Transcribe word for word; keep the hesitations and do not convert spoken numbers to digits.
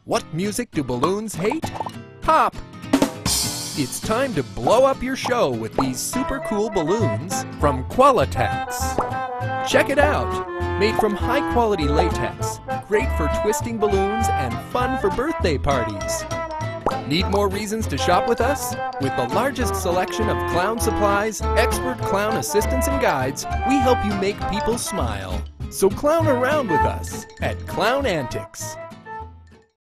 What music do balloons hate? Pop! It's time to blow up your show with these super cool balloons from Qualitats. Check it out! Made from high-quality latex, great for twisting balloons and fun for birthday parties. Need more reasons to shop with us? With the largest selection of clown supplies, expert clown assistants and guides, we help you make people smile. So clown around with us at Clown Antics.